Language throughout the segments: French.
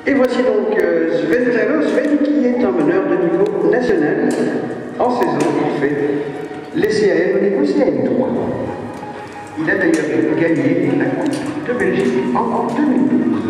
Et voici donc Sven Talo, Sven qui est un meneur de niveau national en saison, il fait les CAM au niveau CN3. Il a d'ailleurs gagné la Coupe de Belgique en 2012.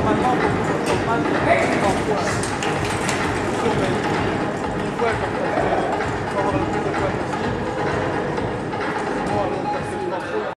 Normalement, on